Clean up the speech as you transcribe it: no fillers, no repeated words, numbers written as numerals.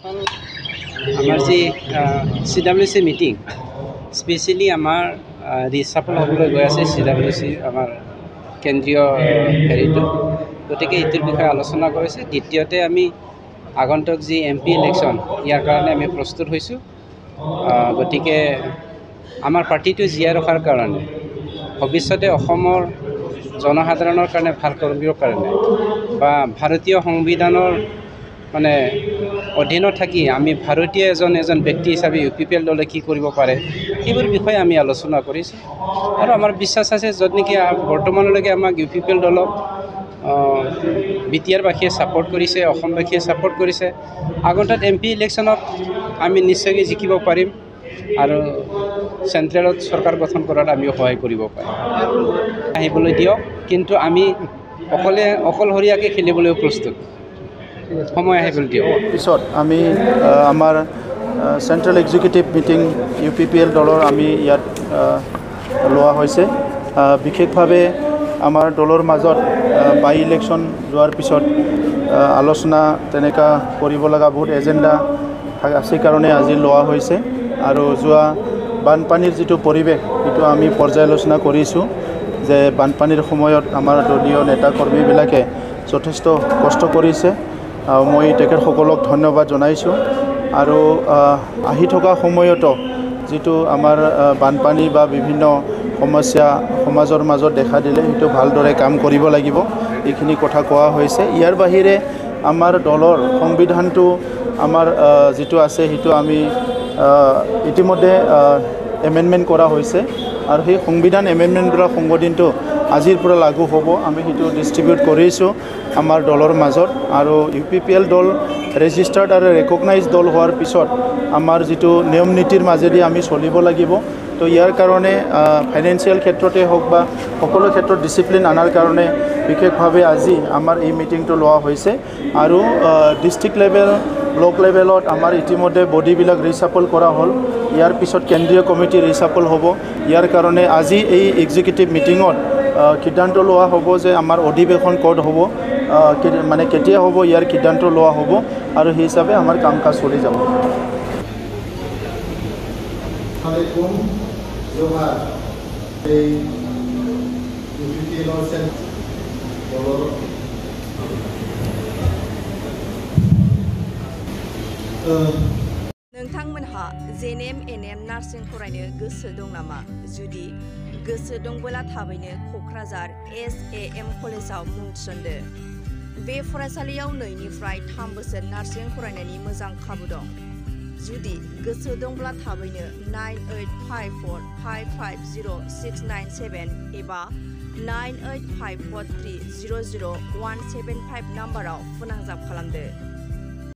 আমাৰ যি CWC meeting specially আমাৰ ৰিচাফল হ'বলৈ গৈ আছে CWC আমাৰ কেন্দ্ৰীয় হেৰিটো গতিকে ইটোৰ বিষয়ে আলোচনা কৰিছে। দ্বিতীয়তে আমি আগন্তুক যি MP ইলেকশ্যন ইয়াৰ কাৰণে আমি প্ৰস্তুত হৈছোঁ। গতিকে আমাৰ পাৰ্টিটো জীয়াই ৰখাৰ কাৰণে ভৱিষ্যতে অসমৰ জনসাধাৰণৰ কাৰণে ভাল কৰিবৰ কাৰণে বা ভাৰতীয় সংবিধানৰ মানে অধীনত থাকি আমি ভাৰতীয় এজন ব্যক্তি হিচাপে UPPL দলে কি কৰিব পাৰে সেইবোৰ বিষয়ে আমি আলোচনা কৰিছোঁ। আৰু আমাৰ বিশ্বাস আছে য'ত নেকি বৰ্তমানলৈকে আমাক UPPL দলক বিটিআৰবাসীয়ে ছাপোৰ্ট কৰিছে, অসমবাসীয়ে ছাপোৰ্ট কৰিছে। আগন্তুক MP ইলেকশ্যনত আমি নিশ্চয়কৈ জিকিব পাৰিম আৰু চেণ্ট্ৰেলত চৰকাৰ গঠন কৰাত আমিও সহায় কৰিব পাৰিম। আহিবলৈ দিয়ক, কিন্তু আমি অকলশৰীয়াকৈ খেলিবলৈ প্ৰস্তুত। সময় আহিবলৈ দিয়ক। পিছত আমি আমাৰ চেণ্ট্ৰেল এক্সিকিউটিভ মিটিং UPPL দলৰ আমি ইয়াত লোৱা হৈছে। বিশেষভাৱে আমাৰ দলৰ মাজত বাই ইলেকশ্যন যোৱাৰ পিছত আলোচনা তেনেকুৱা কৰিব লগা বহুত এজেণ্ডা আছে কাৰণে আজি লোৱা হৈছে। আৰু যোৱা বানপানীৰ যিটো পৰিৱেশ সেইটো আমি পৰ্যালোচনা কৰিছোঁ যে বানপানীৰ সময়ত আমাৰ দলীয় নেতা কৰ্মীবিলাকে যথেষ্ট কষ্ট কৰিছে। মই তেখেতসকলক ধন্যবাদ জনাইছোঁ। আৰু আহি থকা সময়তো যিটো আমাৰ বানপানী বা বিভিন্ন সমস্যা সমাজৰ মাজত দেখা দিলে সেইটো ভালদৰে কাম কৰিব লাগিব, এইখিনি কথা কোৱা হৈছে। ইয়াৰ বাহিৰে আমাৰ দলৰ সংবিধানটো আমাৰ যিটো আছে সেইটো আমি ইতিমধ্যে এমেণ্ডমেণ্ট কৰা হৈছে আৰু সেই সংবিধান এমেণ্ডমেণ্টবিলাক সংশোধনীটো আজিৰ পৰা লাগু হ'ব। আমি সেইটো ডিষ্ট্ৰিবিউট কৰিছোঁ আমাৰ দলৰ মাজত। আৰু UPPL দল ৰেজিষ্টাৰ্ড আৰু ৰেকগনাইজ দল হোৱাৰ পিছত আমাৰ যিটো নিয়ম নীতিৰ মাজেদি আমি চলিব লাগিব। তো ইয়াৰ কাৰণে ফাইনেন্সিয়েল ক্ষেত্ৰতে হওক বা সকলো ক্ষেত্ৰত ডিচিপ্লিন আনাৰ কাৰণে বিশেষভাৱে আজি আমাৰ এই মিটিংটো লোৱা হৈছে। আৰু ডিষ্ট্ৰিক্ট লেভেল ব্লক লেভেলত আমাৰ ইতিমধ্যে বডিবিলাক ৰিচাফল কৰা হ'ল। ইয়াৰ পিছত কেন্দ্ৰীয় কমিটি ৰিচাফল হ'ব। ইয়াৰ কাৰণে আজি এই এক্সিকিউটিভ মিটিঙত সিদ্ধান্ত লোৱা হ'ব যে আমাৰ অধিৱেশন ক'ত হ'ব, মানে কেতিয়া হ'ব, ইয়াৰ সিদ্ধান্ত লোৱা হ'ব আৰু সেই হিচাপে আমাৰ কাম কাজ চলি যাব। नोंथांमोनहा JNM NM नार्सिं फरायनो गोसो दं नामा? जुदि गोसो दंबोला थाबैनो क'क्राझार SAM कलेजाव मुं थिसनदो। बे फरायसालियाव 2 निफ्राय 3 बोसोर नार्सिं फरायनायनि मोजां खाबु दं। जुदि गोसो दंब्ला थाबैनो 9854550697 एबा 9854300175 नाम्बाराव फोनांजाब खालामदो।